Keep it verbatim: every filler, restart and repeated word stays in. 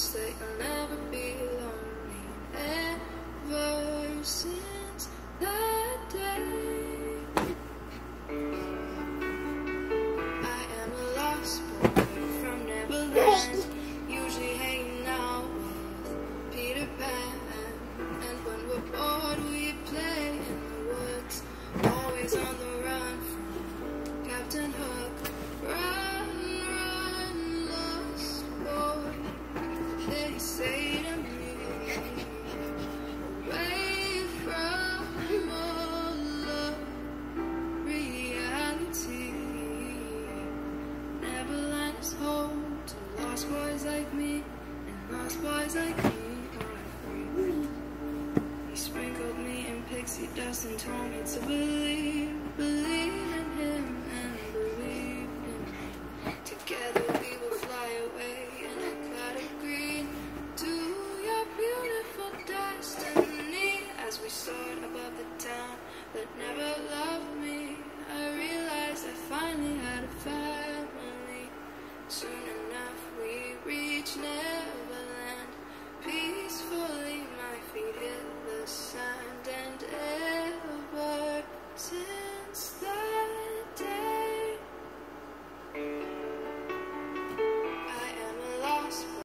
promise that you'll never be lonely. Ever since that day, I am a lost boy from Neverland, usually hanging out with Peter Pan. And when we're bored, we play in the woods, always on the run from Captain Hook. Run, run, lost boy, they say to me, away from all of reality. Neverland is home to lost boys like me, and lost boys like me are free. He sprinkled me in pixie dust and told me to believe, believe in